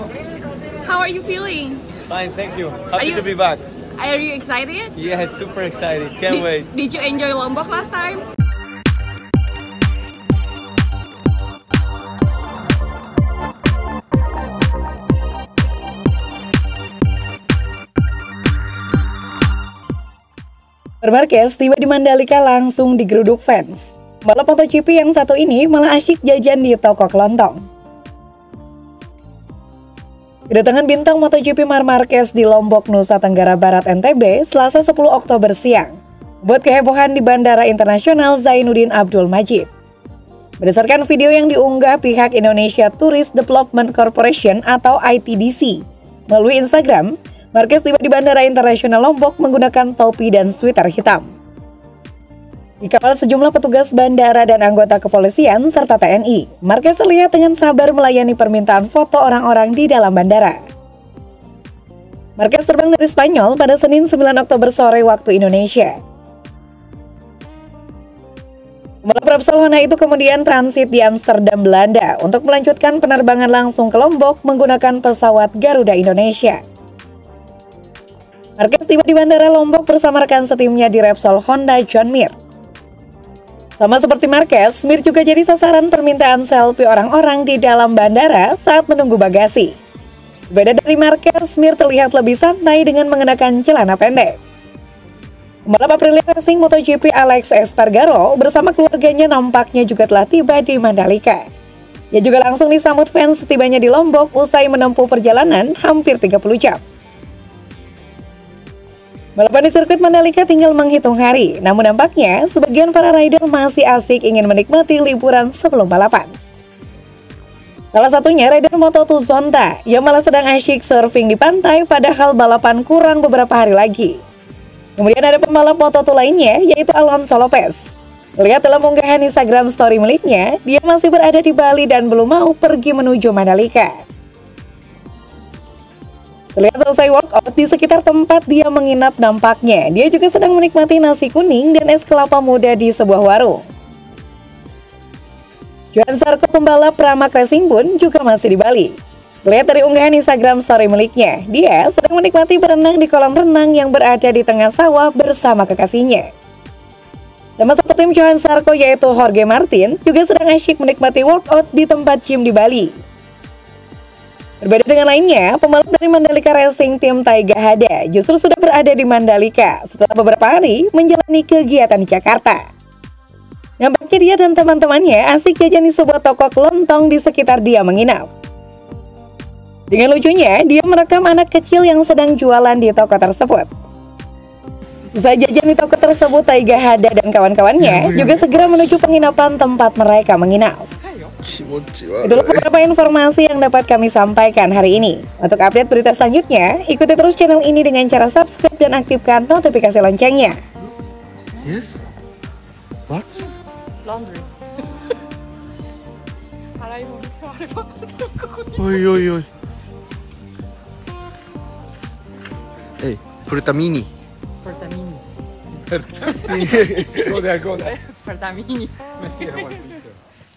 you. How are you feeling? Fine, thank you. Happy to be back. Are you excited? Yeah, super excited. Can't wait. Did you enjoy Lombok last time? Marquez tiba di Mandalika langsung digeruduk fans. Balap MotoGP yang satu ini malah asyik jajan di toko kelontong. Kedatangan bintang MotoGP Marc Marquez di Lombok, Nusa Tenggara Barat NTB, Selasa 10 Oktober siang, buat kehebohan di Bandara Internasional Zainuddin Abdul Majid. Berdasarkan video yang diunggah pihak Indonesia Tourist Development Corporation atau ITDC melalui Instagram, Marquez tiba di Bandara Internasional Lombok menggunakan topi dan sweater hitam. Dikawal sejumlah petugas bandara dan anggota kepolisian serta TNI, Marquez terlihat dengan sabar melayani permintaan foto orang-orang di dalam bandara. Marquez terbang dari Spanyol pada Senin 9 Oktober sore waktu Indonesia. Pembalap Repsol Honda itu kemudian transit di Amsterdam, Belanda untuk melanjutkan penerbangan langsung ke Lombok menggunakan pesawat Garuda Indonesia. Marquez tiba di Bandara Lombok bersama rekan setimnya di Repsol Honda, John Mir. Sama seperti Marquez, Mir juga jadi sasaran permintaan selfie orang-orang di dalam bandara saat menunggu bagasi. Beda dari Marquez, Mir terlihat lebih santai dengan mengenakan celana pendek. Pembalap Aprilia Racing MotoGP Alex Espargaro bersama keluarganya nampaknya juga telah tiba di Mandalika. Ia juga langsung disambut fans setibanya di Lombok usai menempuh perjalanan hampir 30 jam. Balapan di sirkuit Mandalika tinggal menghitung hari, namun nampaknya sebagian para rider masih asik ingin menikmati liburan sebelum balapan. Salah satunya rider Moto2 Zonta yang malah sedang asyik surfing di pantai padahal balapan kurang beberapa hari lagi. Kemudian ada pembalap Moto2 lainnya yaitu Alonso Lopez. Lihat dalam unggahan Instagram story miliknya, dia masih berada di Bali dan belum mau pergi menuju Mandalika. Terlihat selesai workout di sekitar tempat dia menginap nampaknya. Dia juga sedang menikmati nasi kuning dan es kelapa muda di sebuah warung. Johan Zarco pembalap Pramac Racing pun juga masih di Bali. Lihat dari unggahan Instagram story miliknya, dia sedang menikmati berenang di kolam renang yang berada di tengah sawah bersama kekasihnya. Teman satu tim Johan Zarco yaitu Jorge Martin juga sedang asyik menikmati workout di tempat gym di Bali. Berbeda dengan lainnya, pembalap dari Mandalika Racing tim Taiga Hada justru sudah berada di Mandalika setelah beberapa hari menjalani kegiatan di Jakarta. Nampaknya dia dan teman-temannya asik jajan di sebuah toko kelontong di sekitar dia menginap. Dengan lucunya, dia merekam anak kecil yang sedang jualan di toko tersebut. Usai jajan di toko tersebut, Taiga Hada dan kawan-kawannya juga segera menuju penginapan tempat mereka menginap. Itulah beberapa informasi yang dapat kami sampaikan hari ini. Untuk update berita selanjutnya, ikuti terus channel ini dengan cara subscribe dan aktifkan notifikasi loncengnya. Yes? What? Laundry. Oi, oi, oi. Hey, Frutamini. Pertamini. Go there, go there. Pertamini.